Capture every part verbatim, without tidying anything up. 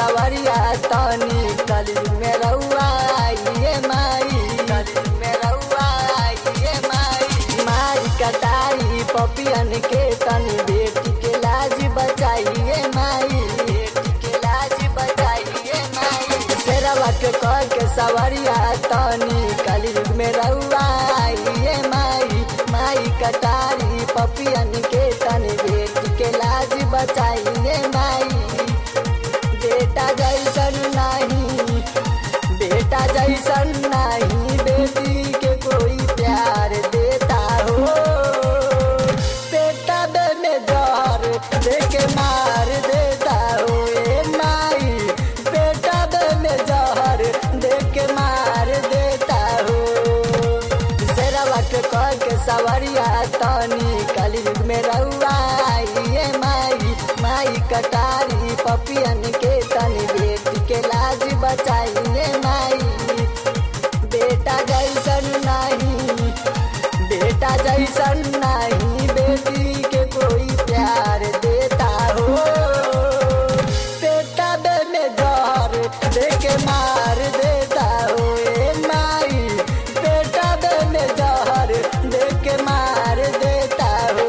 सवरिया तनी कलयुग में रउआ आइए माई, कलयुग में रउआ आइए माई। मारी कटाई पपियन के तनी बेटी के लाज बचाइए माई, बेटी के लाज बचाइए माई। शेरवा के कह के सवरिया तनी कलयुग में रउआ आइए माई, माई कटारी पपियन के तनी बेटी के लाज बचाइए माई। बेटा जैसन नहीं, बेटा जैसन नहीं बेटी के कोई प्यार देता हो। बेटा बे में जहर देके मार देता हो ए माई, बेटा बे में जहर देके मार देता हो। शेरवा के कह के सवरिया तनी कलयुग में रउआ आइए माई, माई कटारी पपियन के तनी बेटी के लाज बचाइए माई। बेटा जैसन नहीं, बेटा जैसन नहीं बेटी के कोई प्यार देता हो। बेटा बे में जहर देके मार देता हो ए माई, बेटा बे में जहर देके मार देता हो।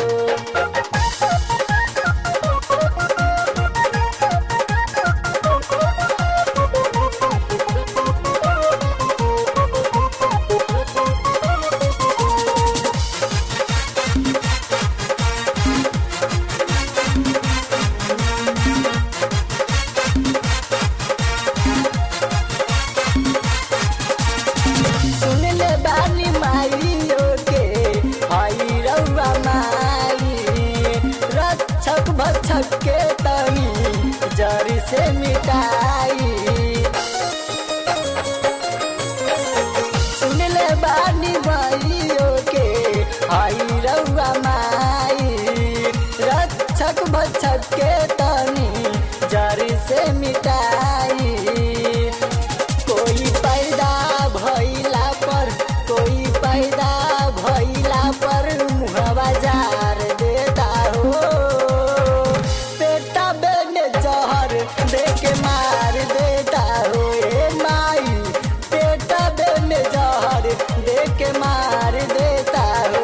सुन ले बानी माइयो के हई रउआ माई, रक्षक भक्षक के तनी जड़ से मिटाई। सुन ले बानी माइयो के हई रउआ माई, रक्षक भक्षक के तनी जड़ से मिटाई। कोई पैदा भइला पर, कोई पैदा भइला पर मुहवा जार देता हो। बेटा बे में जहर देके मार देता हो ए माई, बेटा बे में जहर देके मार देता हो।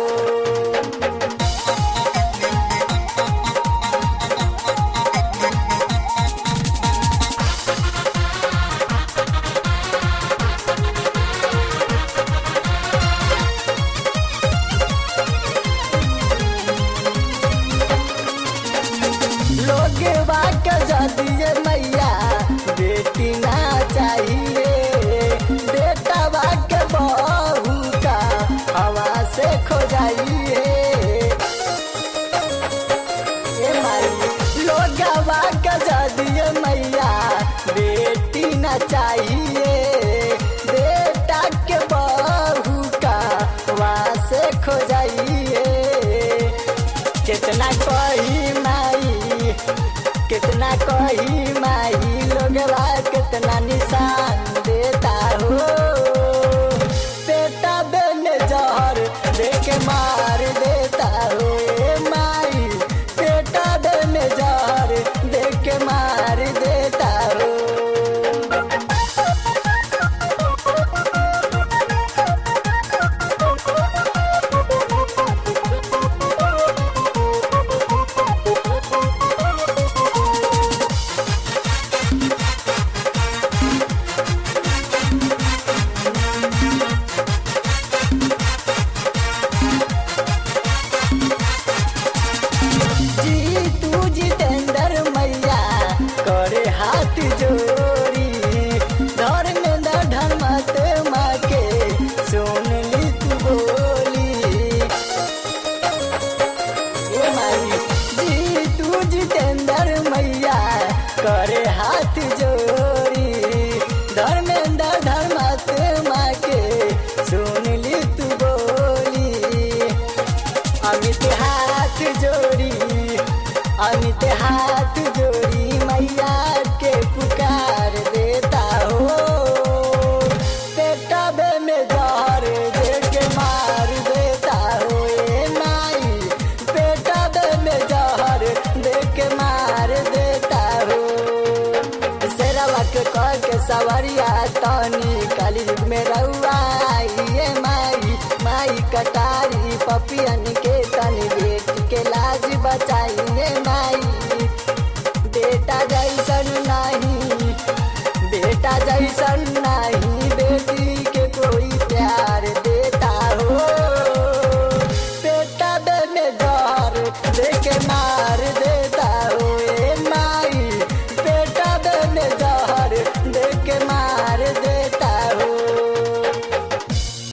लोग बाक जदिए मैया बेटी ना चाहिए, बेटा बाक बहू का हवा से खो जाइए ए माई। लोग बाक जदिए मैया बेटी ना चाहिए, बेटा के बहू का हवा से खो जाइए। कितना कही माई, कितना कही माई, लोगवा कितना निशान देता हो। बेटा बे में जहर देके मार देता हो ए माई, बेटा बे में जहर देके मार देता हो। सवरिया तनी कलयुग में रउआ आइए माई। माई कटारी पपियन के तनी बेट के लाज बचाई